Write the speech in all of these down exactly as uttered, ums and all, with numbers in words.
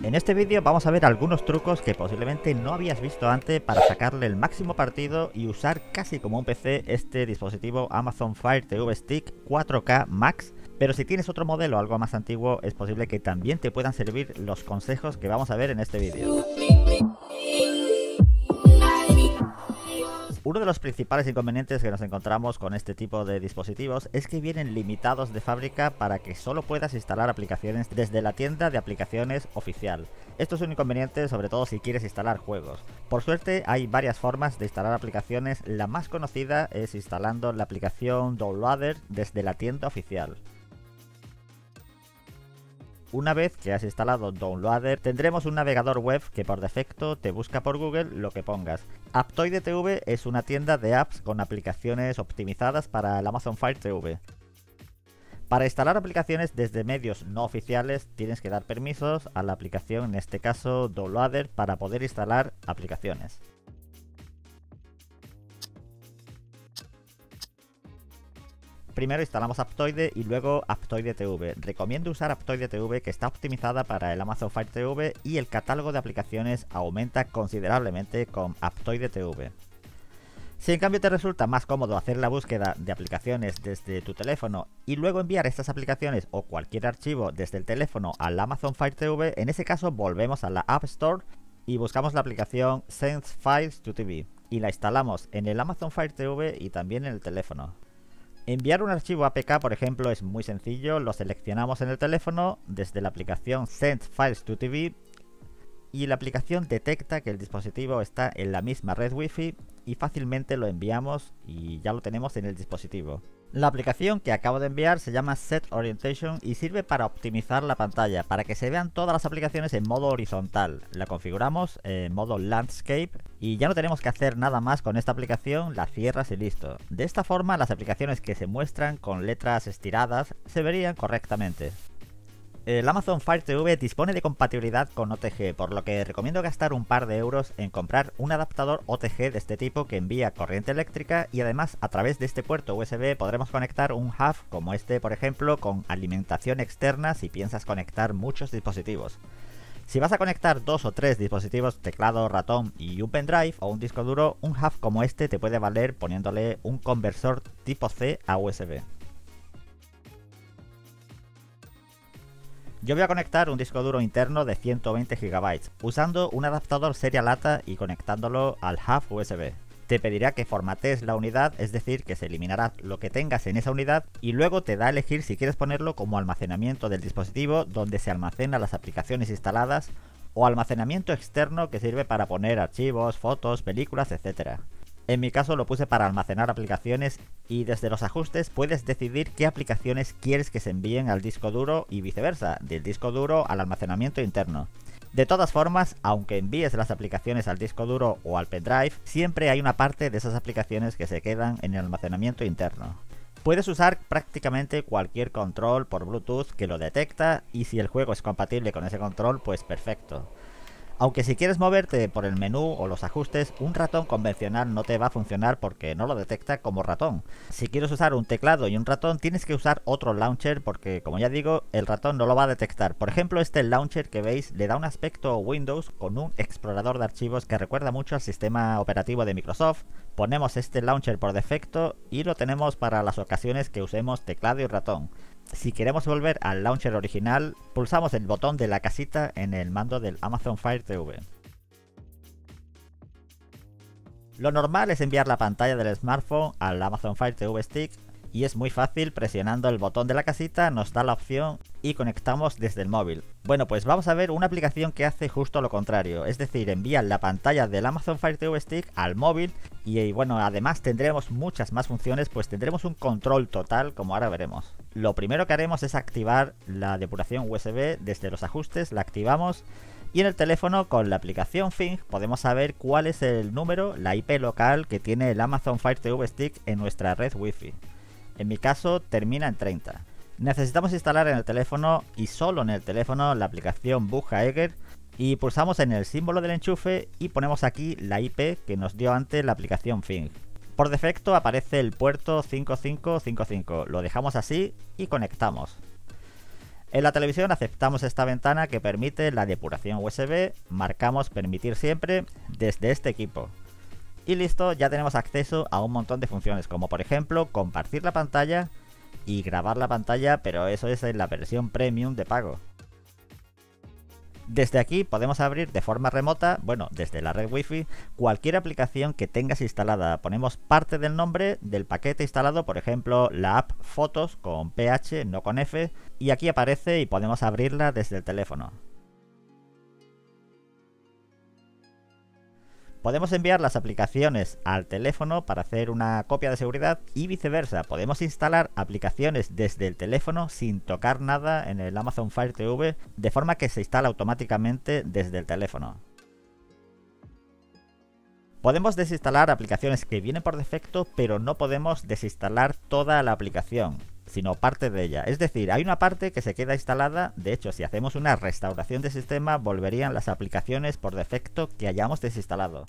En este vídeo vamos a ver algunos trucos que posiblemente no habías visto antes para sacarle el máximo partido y usar casi como un P C este dispositivo Amazon Fire T V Stick cuatro K Max. Pero si tienes otro modelo algo más antiguo, es posible que también te puedan servir los consejos que vamos a ver en este vídeo. Uno de los principales inconvenientes que nos encontramos con este tipo de dispositivos es que vienen limitados de fábrica para que solo puedas instalar aplicaciones desde la tienda de aplicaciones oficial. Esto es un inconveniente sobre todo si quieres instalar juegos. Por suerte hay varias formas de instalar aplicaciones, la más conocida es instalando la aplicación Downloader desde la tienda oficial. Una vez que has instalado Downloader, tendremos un navegador web que por defecto te busca por Google lo que pongas. Aptoide T V es una tienda de apps con aplicaciones optimizadas para el Amazon Fire T V. Para instalar aplicaciones desde medios no oficiales tienes que dar permisos a la aplicación, en este caso Downloader, para poder instalar aplicaciones. Primero instalamos Aptoide y luego Aptoide T V. Recomiendo usar Aptoide T V, que está optimizada para el Amazon Fire T V y el catálogo de aplicaciones aumenta considerablemente con Aptoide T V. Si en cambio te resulta más cómodo hacer la búsqueda de aplicaciones desde tu teléfono y luego enviar estas aplicaciones o cualquier archivo desde el teléfono al Amazon Fire T V, en ese caso volvemos a la App Store y buscamos la aplicación Send Files to T V y la instalamos en el Amazon Fire T V y también en el teléfono. Enviar un archivo A P K, por ejemplo, es muy sencillo. Lo seleccionamos en el teléfono desde la aplicación Send Files to T V y la aplicación detecta que el dispositivo está en la misma red Wi-Fi y fácilmente lo enviamos y ya lo tenemos en el dispositivo. La aplicación que acabo de enviar se llama Set Orientation y sirve para optimizar la pantalla, para que se vean todas las aplicaciones en modo horizontal. La configuramos en modo Landscape y ya no tenemos que hacer nada más con esta aplicación, la cierras y listo. De esta forma las aplicaciones que se muestran con letras estiradas se verían correctamente. El Amazon Fire T V dispone de compatibilidad con O T G, por lo que recomiendo gastar un par de euros en comprar un adaptador O T G de este tipo que envía corriente eléctrica y además a través de este puerto U S B podremos conectar un hub como este, por ejemplo, con alimentación externa si piensas conectar muchos dispositivos. Si vas a conectar dos o tres dispositivos, teclado, ratón y un pendrive o un disco duro, un hub como este te puede valer poniéndole un conversor tipo C a U S B. Yo voy a conectar un disco duro interno de ciento veinte gigabytes, usando un adaptador serie lata y conectándolo al hub U S B. Te pedirá que formatees la unidad, es decir, que se eliminará lo que tengas en esa unidad y luego te da a elegir si quieres ponerlo como almacenamiento del dispositivo donde se almacenan las aplicaciones instaladas o almacenamiento externo que sirve para poner archivos, fotos, películas, etcétera. En mi caso lo puse para almacenar aplicaciones y desde los ajustes puedes decidir qué aplicaciones quieres que se envíen al disco duro y viceversa, del disco duro al almacenamiento interno. De todas formas, aunque envíes las aplicaciones al disco duro o al pendrive, siempre hay una parte de esas aplicaciones que se quedan en el almacenamiento interno. Puedes usar prácticamente cualquier control por Bluetooth que lo detecta y si el juego es compatible con ese control, pues perfecto. Aunque si quieres moverte por el menú o los ajustes, un ratón convencional no te va a funcionar porque no lo detecta como ratón. Si quieres usar un teclado y un ratón, tienes que usar otro launcher porque, como ya digo, el ratón no lo va a detectar. Por ejemplo, este launcher que veis le da un aspecto Windows con un explorador de archivos que recuerda mucho al sistema operativo de Microsoft. Ponemos este launcher por defecto y lo tenemos para las ocasiones que usemos teclado y ratón. Si queremos volver al launcher original, pulsamos el botón de la casita en el mando del Amazon Fire T V. Lo normal es enviar la pantalla del smartphone al Amazon Fire T V Stick y es muy fácil, presionando el botón de la casita nos da la opción y conectamos desde el móvil. Bueno, pues vamos a ver una aplicación que hace justo lo contrario, es decir, envía la pantalla del Amazon Fire T V Stick al móvil y, y bueno, además tendremos muchas más funciones, pues tendremos un control total como ahora veremos. Lo primero que haremos es activar la depuración U S B desde los ajustes, la activamos y en el teléfono con la aplicación Fing podemos saber cuál es el número, la I P local que tiene el Amazon Fire T V Stick en nuestra red Wi-Fi. En mi caso termina en treinta. Necesitamos instalar en el teléfono y solo en el teléfono la aplicación Buchhager y pulsamos en el símbolo del enchufe y ponemos aquí la I P que nos dio antes la aplicación Fing. Por defecto aparece el puerto cinco cinco cinco cinco, lo dejamos así y conectamos. En la televisión aceptamos esta ventana que permite la depuración U S B, marcamos permitir siempre desde este equipo. Y listo, ya tenemos acceso a un montón de funciones, como por ejemplo compartir la pantalla y grabar la pantalla, pero eso es en la versión premium de pago. Desde aquí podemos abrir de forma remota, bueno, desde la red Wi-Fi, cualquier aplicación que tengas instalada. Ponemos parte del nombre del paquete instalado, por ejemplo, la app Fotos con P H, no con F, y aquí aparece y podemos abrirla desde el teléfono. Podemos enviar las aplicaciones al teléfono para hacer una copia de seguridad y viceversa. Podemos instalar aplicaciones desde el teléfono sin tocar nada en el Amazon Fire T V, de forma que se instala automáticamente desde el teléfono. Podemos desinstalar aplicaciones que vienen por defecto, pero no podemos desinstalar toda la aplicación, sino parte de ella. Es decir, hay una parte que se queda instalada. De hecho, si hacemos una restauración del sistema, volverían las aplicaciones por defecto que hayamos desinstalado.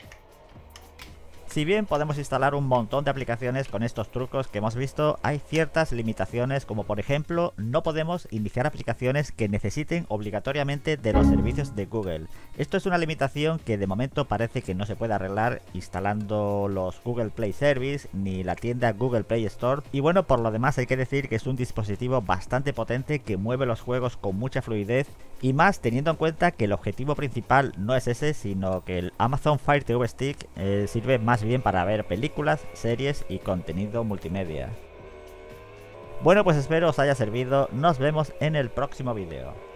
Si bien podemos instalar un montón de aplicaciones con estos trucos que hemos visto, hay ciertas limitaciones, como por ejemplo, no podemos iniciar aplicaciones que necesiten obligatoriamente de los servicios de Google. Esto es una limitación que de momento parece que no se puede arreglar instalando los Google Play Service ni la tienda Google Play Store. Y bueno, por lo demás hay que decir que es un dispositivo bastante potente que mueve los juegos con mucha fluidez, y más teniendo en cuenta que el objetivo principal no es ese, sino que el Amazon Fire T V Stick eh, sirve más bien para ver películas, series y contenido multimedia. Bueno, pues espero os haya servido, nos vemos en el próximo vídeo.